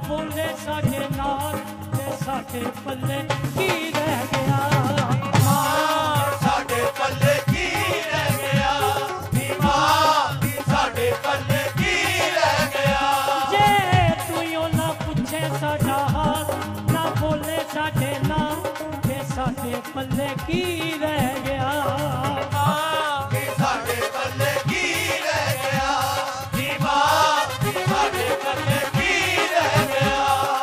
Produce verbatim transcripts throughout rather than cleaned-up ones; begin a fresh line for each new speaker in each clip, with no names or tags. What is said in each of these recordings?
बोले साडे नाल ते साडे पल्ले की रह गया।
मां साडे पल्ले की रह गया, नी मां साडे पल्ले की रह गया।
जे तू यो ना पूछे साडा हाल, ना बोले साडे नाल ते साडे पल्ले की रह गया।
मां साडे पल्ले की रह गया, नी मां साडे पल्ले की रह गया।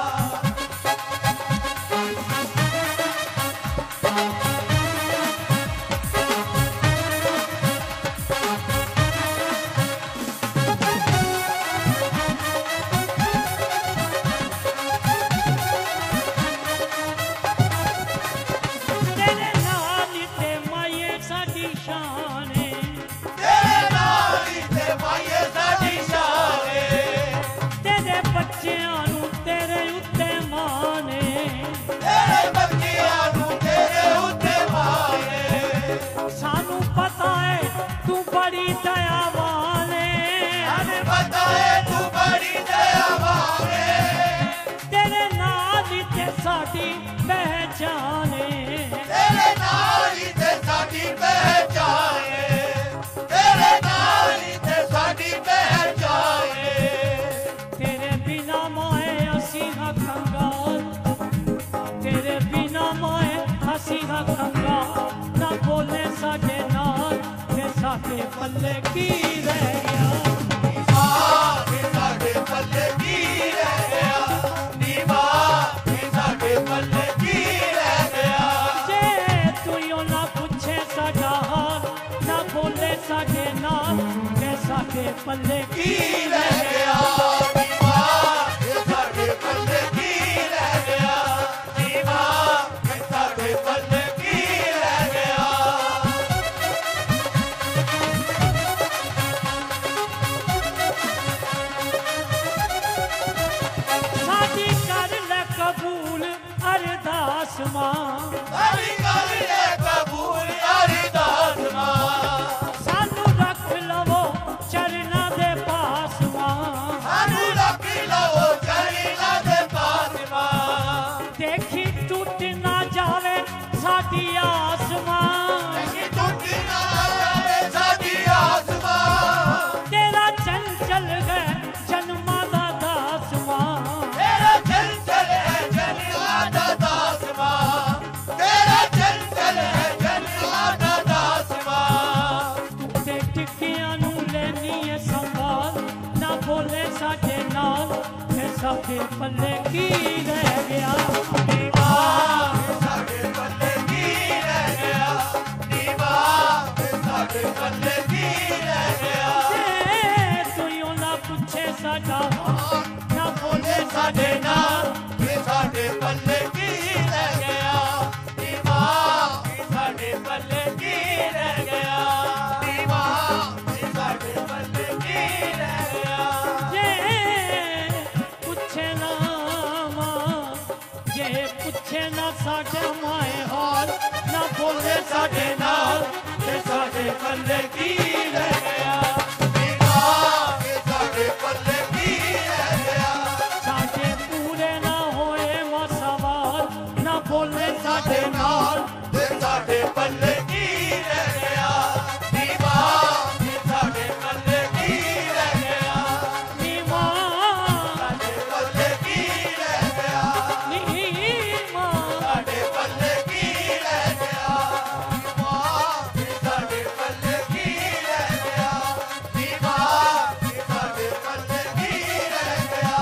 तेरे नाल ते माये साडी शान है,
तेरे नाल ही ते माये साडी शान है,
तेरे बच्चियां नू तेरे उत्ते मान है।
तेरे बच्चियां नू तेरे उत्ते मान है।
सानू पता है तू बड़ी दयावान है,
हमें पता है तू बड़ी दयावान है।
तेरे नाल ही ते साडी पहचान है।
तेरे नाल ही ते साडी पहचान है, तेरे नाल ही ते साडी पहचान है।
तेरे बिना माए असी हा कंगाल, तेरे बिना माए असी हा कंगाल। ना बोले साडे नाल ते साडे पल्ले की रह गया।
मां साडे पल्ले की रह गया, नी मां साडे पल्ले की रह गया।
जे तू यो ना पूछे साडा हाल, ना बोले साडे नाल ते साडे पल्ले की
की
रह
रह
गया।
गया, नी मां साडे पल्ले की रह गया, नी मां साडे पल्ले की रह गया।
साडी कर ले कबूल अरदास मां,
साडी कर ले कबूल अरदास मां।
सानू रख लवो चरना दे पास मां।
सानू रख लवो चरना दे पास मां।
देखी टूट ना जावे साडी आस मां,
देखी टूट ना जावे साडी आस मां।
तेरा चंचल है जन्मा दा दास मां।
तेरा चंचल है जन्मा दा दास मां, तेरा चंचल है जन्मा दा दास मां।
तू ते टिकियां नू लेनी है संभाल, ना बोले साडे नाल ते साडे पल्ले की रह गया।
नी मां साडे पल्ले की रह गया, नी मां साडे पल्ले की रह गया।
जे तू यो ना पूछे साडा हाल, ना बोले साडे नाल
ये साडे पल्ले की रह गया, नी मां साडे पल्ले की रह गया, नी मां साडे पल्ले की रह गया।
जे पूछे ना मां, जे पूछे ना साडे माए हाल, ना बोले साडे नाल ते साडे पल्ले की रह गया।
नी मां साडे पल्ले की रह गया,
साडे पूरे ना होए मा सवाल, ना बोले साडे नाल
ते साडे पल्ले की रह गया, नी मां साडे पल्ले की रह गया,
नी मां
साडे पल्ले की रह गया,
नी मां
साडे पल्ले की रह गया, नी मां साडे पल्ले की रह गया, नी मां साडे पल्ले की रह गया।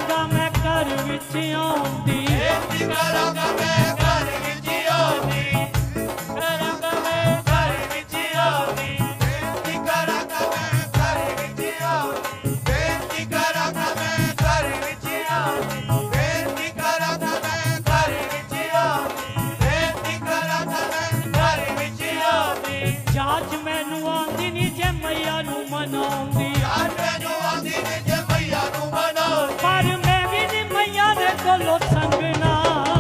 करांगा मैं घर विच आउंदी
बेनती करांगा मैं घर विच आउंदी करांगा मैं घर विच आउंदी बेनती करांगा मैं घर विच आउंदी बेनती करांगा मैं घर विच आउंदी बेनती करांगा मैं घर विच आउंदी बेनती करांगा मैं घर विच आउंदी
जाच मैनू आंदी नी जे मैया नू मनाउंदी
यार मैनू आंदी नी जे मैया नू मनाउंदी
पर मैं भी नी मैया दे कोलों संगना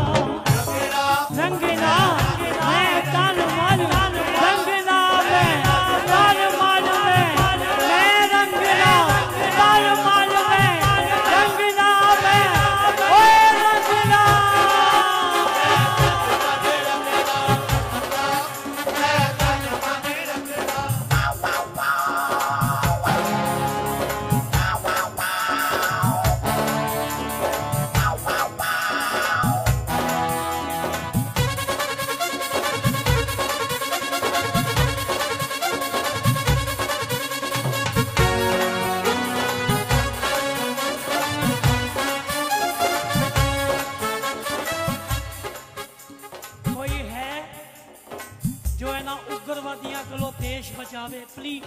रंगना मैं तन मन रंगना मैं तन मन में मैं रंगना तन मन में रंगना मैं ओए रंगना कोई है जो है ना उग्रवादियों को देश बचावे प्लीज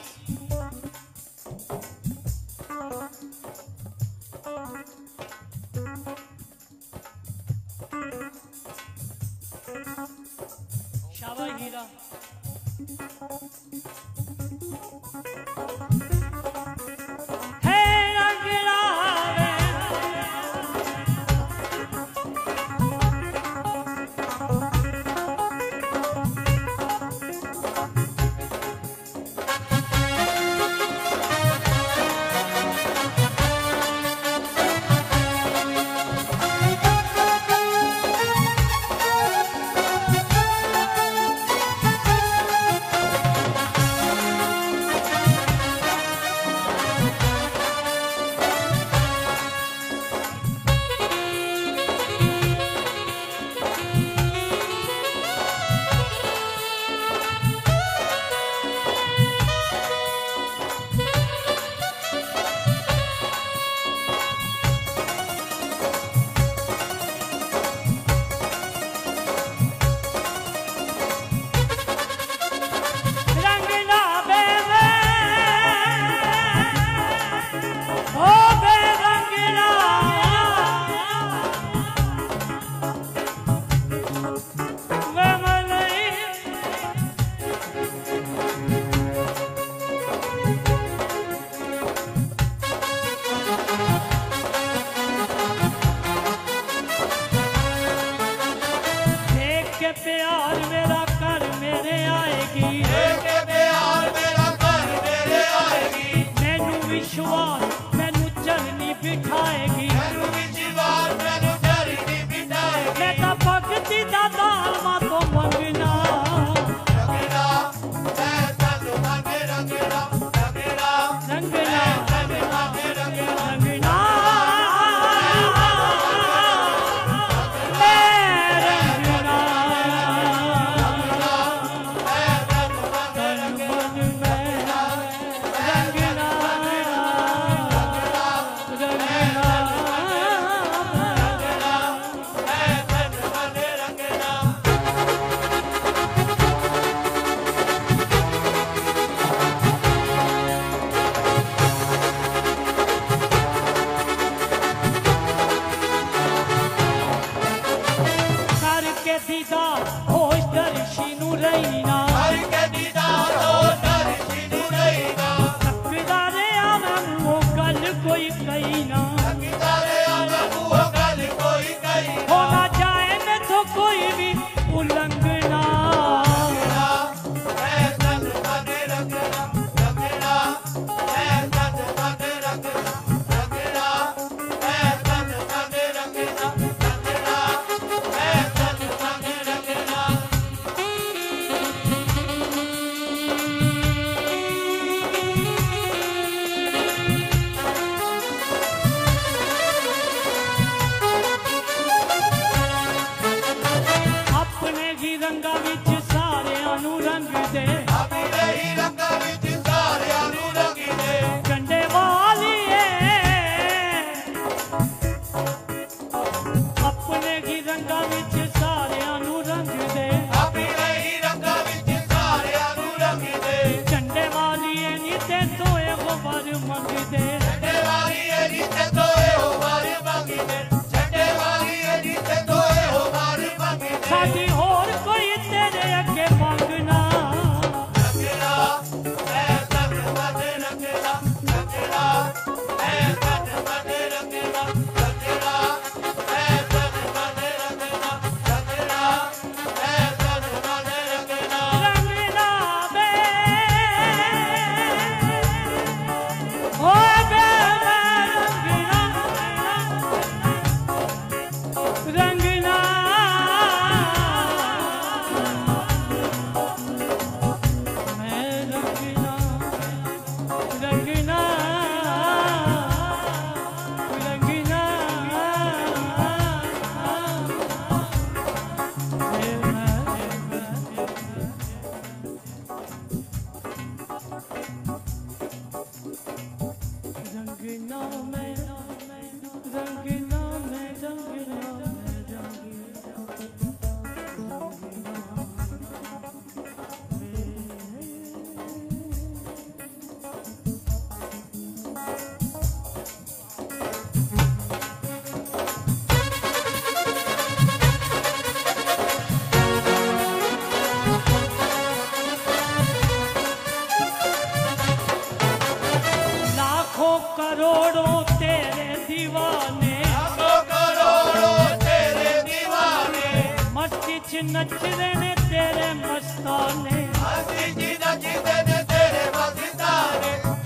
शाबाश हीरा हे रंगला प्यार मेरा घर मेरे आएगी
देख के प्यार मेरा घर मेरे आएगी
मैनू विश्वास मैनू चरनी बिठाएगी
मैनू विश्वास मैनू चरनी बिठाएगी
मैं तो भगती दा दालमा तो मंगना
रंगना मैं तनु मंगे रंगना रंगना
रंगना
तनु मंगे रंगना
रंगना दीदार होश दर्शी नू रहीना
हर के दीदार हो दर्शी नू रहीना
तकदारे आवे मुँह गल कोई कही ना
तकदारे आवे मुँह गल कोई कही ना
होना चाहे मैं तो कोई भी उल्लंघना
मैं तनु मंगे रंगना रंगना मैं तनु मंगे रंगना रंगना मैं तनु मंगे रंगना रंगना मैं तनु मंगे रंगना
रंगीला में रंगीला में रंगीला लाखों करोड़ों तेरे दीवाने,
लाखों करोड़ों तेरे दीवाने,
मस्ती च नच रहे ने तेरे मस्ताने,
मस्ती च नचदे ने तेरे मस्ताने,